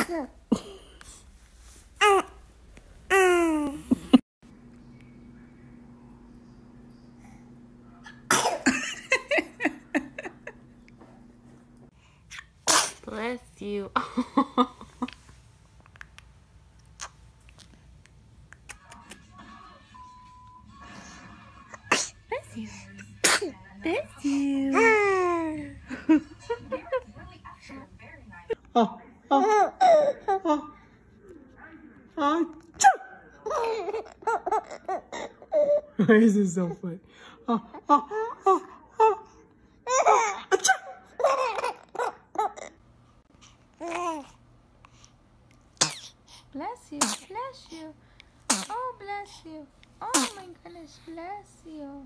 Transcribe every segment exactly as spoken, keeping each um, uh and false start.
Bless you. Bless you. Bless you. Oh, oh, oh, oh, this is so funny. Oh, oh, oh, oh, oh, Bless you. Bless you. Oh, bless you. Oh my goodness, bless you.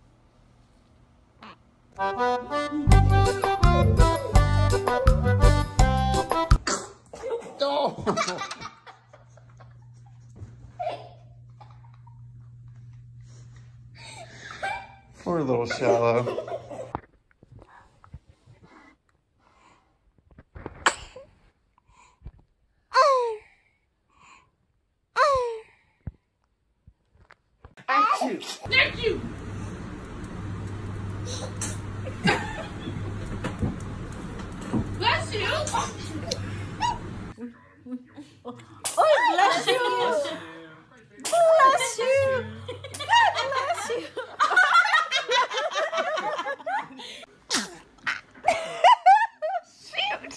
oh. Poor little Shallow. Achoo! Achoo! Bless you. Oh, bless you. Bless you. God bless you. Shoot.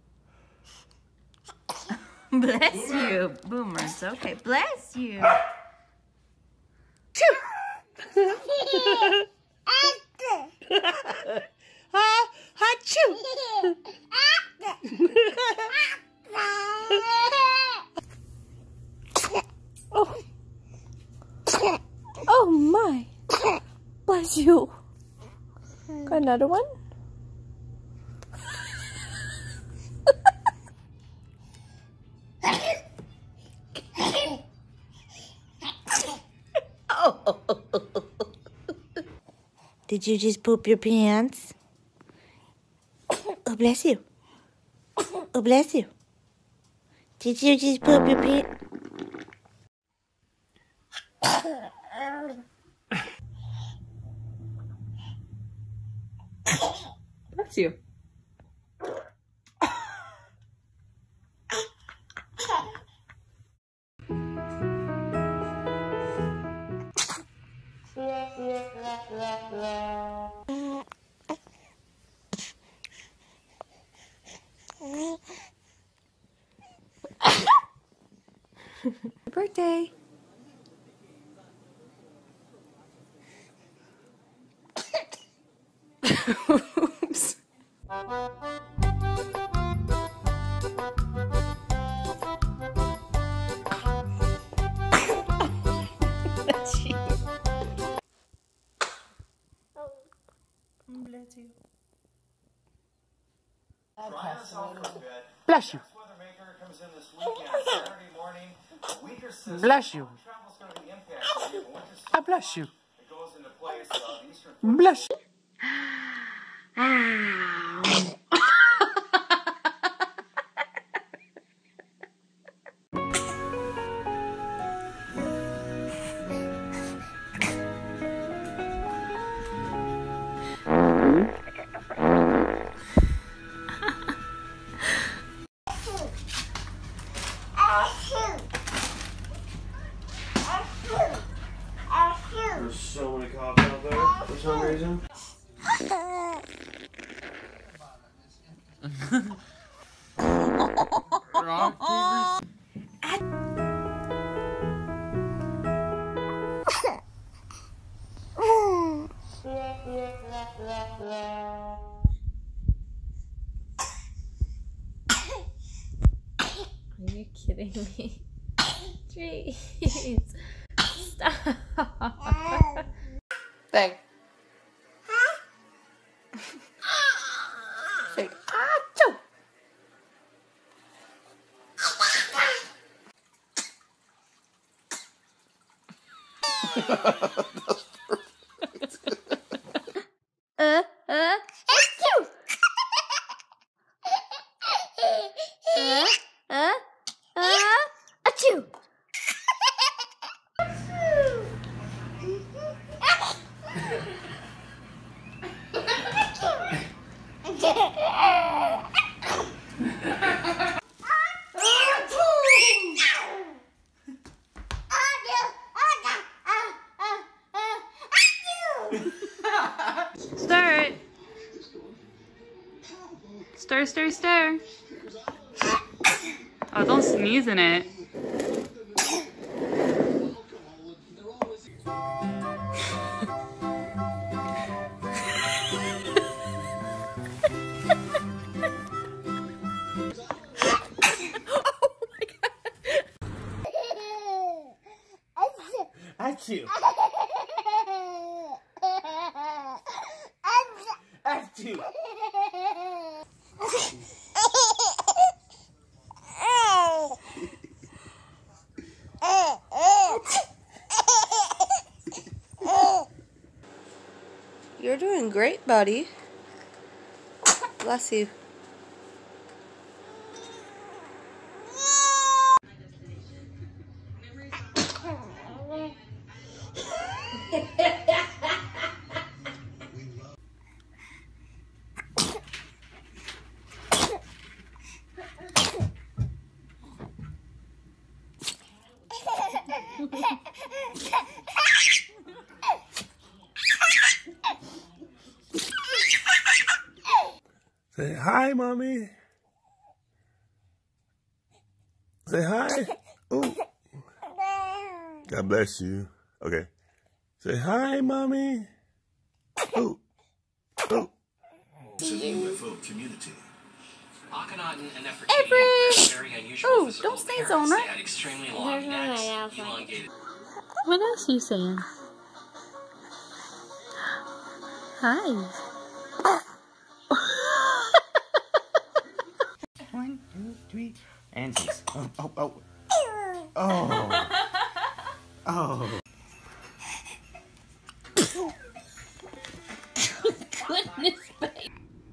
Bless you, Boomers. Okay, bless you. Ha, achoo. Oh. Oh my. Bless you. Got another one? Oh. Did you just poop your pants? Oh, bless you. Oh, bless you. Did you just poop your pants? Bless you. Birthday. Oops. Bless you. Bless you. Bless you. I bless you. Bless you. Ow. There's so many cops out there for some reason. Rock, paper, Are you kidding me? Jeez. Stop. Bang. Say, achoo. Uh, uh, achoo. Uh, uh. Stir, stir, stir. Oh, don't sneeze in it. Achoo. Achoo. You're doing great, buddy. Bless you. Say hi, mommy. Say hi. Ooh. God bless you. Okay. Say hi, mommy. Ooh. Ooh. It's a U F O community. Akhenaten and Nefertiti Everett! had very unusual Ooh, physical don't sneeze appearance. on her. They had extremely long necks, elongated. What else are you saying? Hi. One, two, three, and six. Oh, oh, oh. Oh. Oh. Goodness, babe.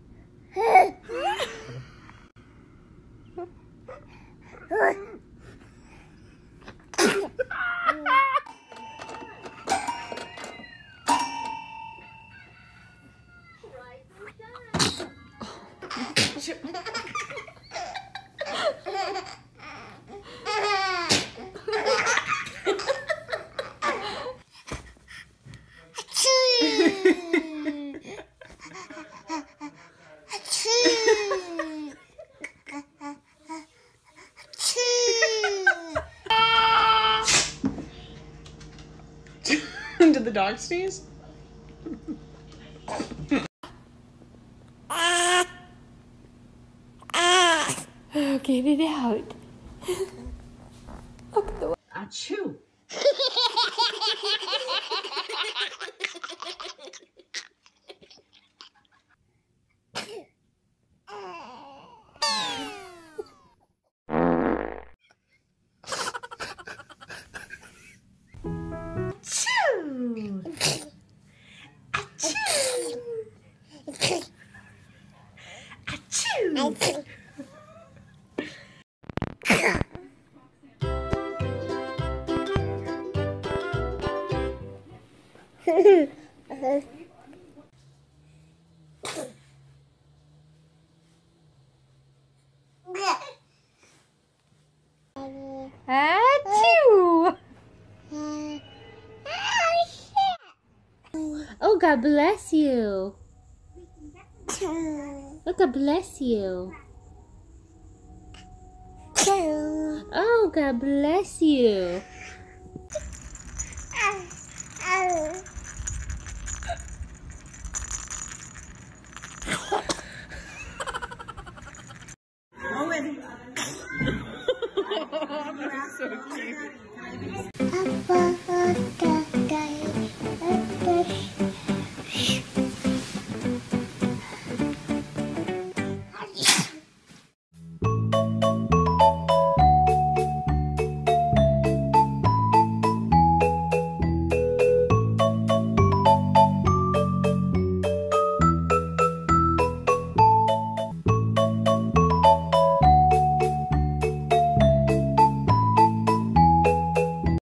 Did the dog sneeze? Oh, get it out. Achoo. Achoo! Oh, God bless you. Oh, God bless you. Oh, God bless you. Owen. So cute.